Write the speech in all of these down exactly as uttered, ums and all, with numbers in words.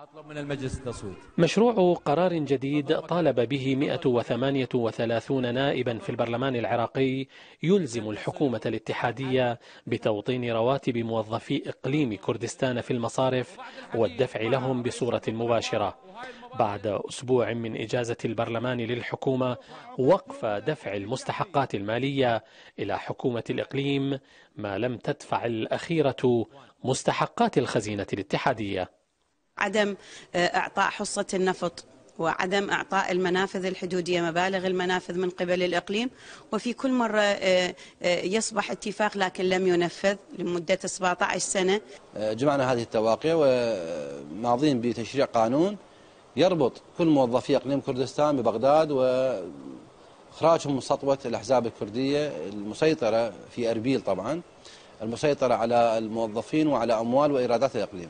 أطلب من المجلس التصويت. مشروع قرار جديد طالب به مئة وثمانية وثلاثين نائبا في البرلمان العراقي يلزم الحكومة الاتحادية بتوطين رواتب موظفي إقليم كردستان في المصارف والدفع لهم بصورة مباشرة، بعد أسبوع من إجازة البرلمان للحكومة وقف دفع المستحقات المالية إلى حكومة الإقليم ما لم تدفع الأخيرة مستحقات الخزينة الاتحادية. عدم إعطاء حصة النفط وعدم إعطاء المنافذ الحدودية مبالغ المنافذ من قبل الإقليم، وفي كل مرة يصبح اتفاق لكن لم ينفذ لمدة سبعة عشر سنة. جمعنا هذه التواقيع وماضين بتشريع قانون يربط كل موظفي إقليم كردستان ببغداد وإخراجهم من سطوة الأحزاب الكردية المسيطرة في أربيل، طبعا المسيطرة على الموظفين وعلى أموال وإيرادات الإقليم.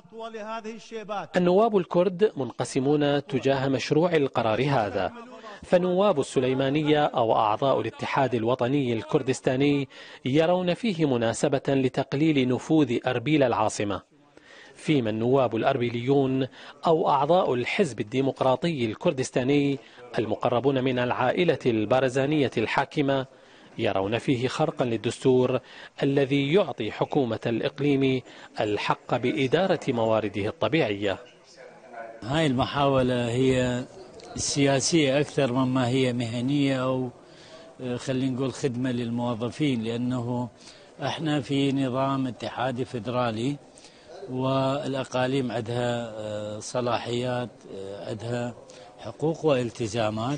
النواب الكرد منقسمون تجاه مشروع القرار هذا، فنواب السليمانية أو أعضاء الاتحاد الوطني الكردستاني يرون فيه مناسبة لتقليل نفوذ أربيل العاصمة، فيما النواب الأربيليون أو أعضاء الحزب الديمقراطي الكردستاني المقربون من العائلة البارزانية الحاكمة يرون فيه خرقا للدستور الذي يعطي حكومة الإقليم الحق بإدارة موارده الطبيعية. هاي المحاولة هي سياسية أكثر مما هي مهنية أو خلينا نقول خدمة للموظفين، لأنه احنا في نظام اتحادي فيدرالي والأقاليم عندها صلاحيات، عندها حقوق والتزامات.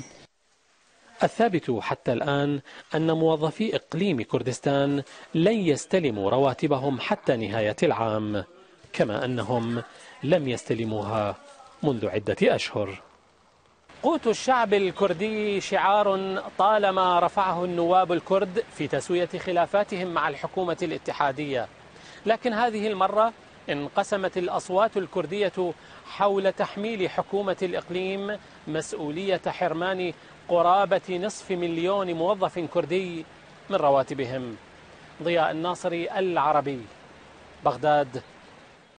الثابت حتى الآن أن موظفي إقليم كردستان لن يستلموا رواتبهم حتى نهاية العام، كما أنهم لم يستلموها منذ عدة أشهر. قوت الشعب الكردي شعار طالما رفعه النواب الكرد في تسوية خلافاتهم مع الحكومة الاتحادية، لكن هذه المرة انقسمت الأصوات الكردية حول تحميل حكومة الإقليم مسؤولية حرمان قرابة نصف مليون موظف كردي من رواتبهم. ضياء الناصري، العربي، بغداد.